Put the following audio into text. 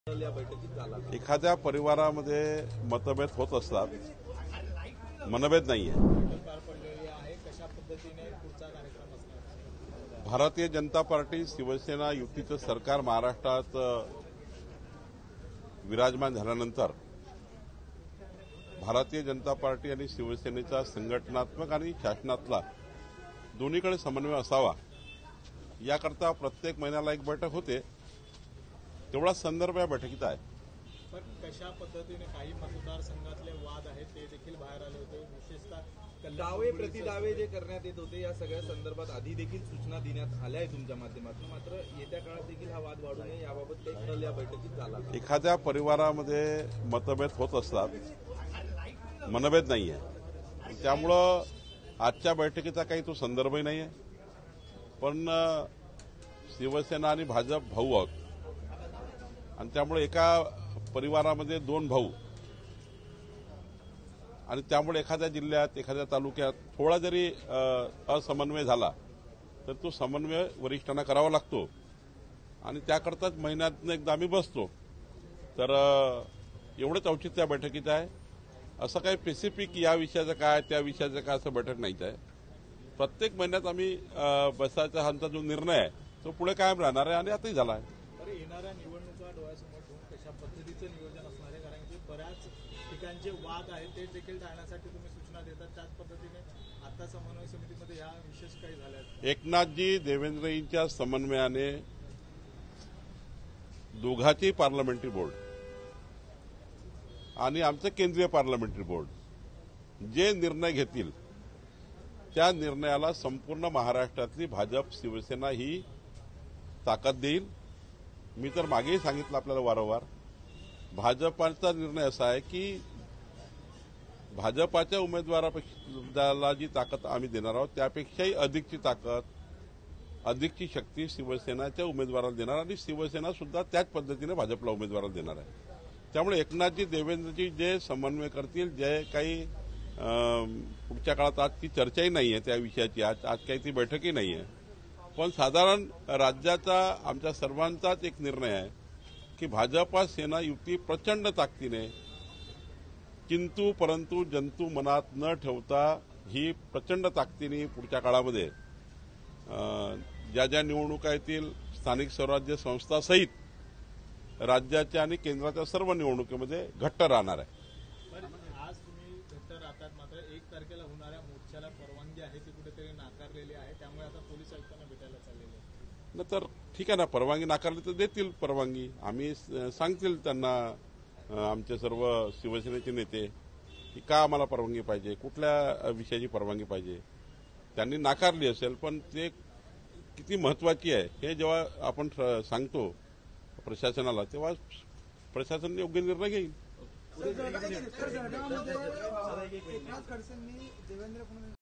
एखाद्या परिवारामध्ये मतभेद होत असतात, मनभेद नाहीये। भारतीय जनता पार्टी शिवसेना युतीचं सरकार महाराष्ट्रात विराजमान झाल्यानंतर भारतीय जनता पार्टी आणि शिवसेनेचा संघटनात्मक आणि शासनातला दोन्हीकडे समन्वय असावा याकरता प्रत्येक महिन्याला एक बैठक होते। तेवढा संदर्भ या बैठकीत आहे। पण कशा पद्धतीने काही मतदारसंघातले वाद आहेत ते देखील बाहेर आले होते। विशेषतः दावे प्रतिदावे जे करण्यात येत होते या सगळ्या संदर्भात आधी देखील सूचना देण्यात आल्या आहेत तुमच्या माध्यमातून, मात्र येत्या काळात देखील हा वाद वाढू नये याबाबत काही ठरलं या बैठकीत झाला। एखाद्या परिवारामध्ये मतभेद होत असतात, मनभेद नाहीये। त्यामुळं आजच्या बैठकीचा काही तो संदर्भही नाहीये। पण शिवसेना आणि भाजप भाऊ आहेत आणि त्यामुळे एका परिवारामध्ये दोन भाऊ आणि त्यामुळे एखाद्या जिल्ह्यात एखाद्या तालुक्यात थोडा जरी असमन्वय झाला तर तो समन्वय वरिष्ठांना करावा लागतो आणि त्याकरताच महिन्यातून एकदा आम्ही बसतो। तर एवढंच औचित्य त्या बैठकीत आहे। असं काही स्पेसिफिक या विषयाचं काय त्या विषयाचं काय असं बैठक नाहीच आहे। प्रत्येक महिन्यात आम्ही बसायचा आमचा जो निर्णय आहे तो पुढे कायम राहणार आहे आणि आताही झाला आहे। येणाऱ्या निवडणुका डोळ्यासमोर ठेवून कशा पद्धतीचं नियोजन असणार आहे, कारण की बऱ्याच ठिकाणचे वाद आहेत ते देखील टाळण्यासाठी तुम्ही सूचना देतात, त्याच पद्धतीने आता समन्वय समितीमध्ये या विशेष काही झाल्या। एकनाथजी देवेंद्रजींच्या समन्वयाने दोघांची पार्लमेंटरी बोर्ड आणि आमचं केंद्रीय पार्लमेंटरी बोर्ड जे निर्णय घेतील त्या निर्णयाला संपूर्ण महाराष्ट्रातली भाजप शिवसेना ही ताकद देईल। मी तर मागेही सांगितलं आपल्याला वारंवार, भाजपाचा निर्णय असा आहे की भाजपाच्या उमेदवाराला जी ताकद आम्ही देणार आहोत त्यापेक्षाही अधिकची ताकद अधिकची शक्ती शिवसेनाच्या उमेदवाराला देणार आणि शिवसेना सुद्धा त्याच पद्धतीने भाजपला उमेदवाराला देणार आहे। त्यामुळे एकनाथजी देवेंद्रजी जे समन्वय करतील, जे काही पुढच्या काळात आज ती चर्चाही नाही आहे त्या विषयाची, आज काही ती बैठकही नाही आहे, पण साधारण राज्याचा आमच्या सर्वांचाच एक निर्णय आहे की भाजपा सेना युती प्रचंड ताकदीने किंतु परंतु जंतू मनात न ठेवता ही प्रचंड ताकदीने पुढच्या काळामध्ये ज्या ज्या निवडणुका येतील स्थानिक स्वराज्य संस्थासहित राज्याच्या आणि केंद्राच्या सर्व निवडणुकीमध्ये घट्ट राहणार आहे। आज तुम्ही घट्ट राहतात, मात्र 1 तारखेला होणाऱ्या मोर्चाला परवानगी आहे ती कुठेतरी नाकारलेली आहे, त्यामुळे आता पोलीस आयुक्तांना भेटायला चाललेले आहे। न तर ठीक आहे ना, परवानगी नाकारली तर देतील परवानगी, आम्ही सांगतील त्यांना आमचे सर्व शिवसेनेचे नेते की का आम्हाला परवानगी पाहिजे, कुठल्या विषयाची परवानगी पाहिजे। त्यांनी नाकारली असेल पण ते किती महत्वाची आहे हे जेव्हा आपण सांगतो प्रशासनाला तेव्हा प्रशासन योग्य निर्णय घेईल।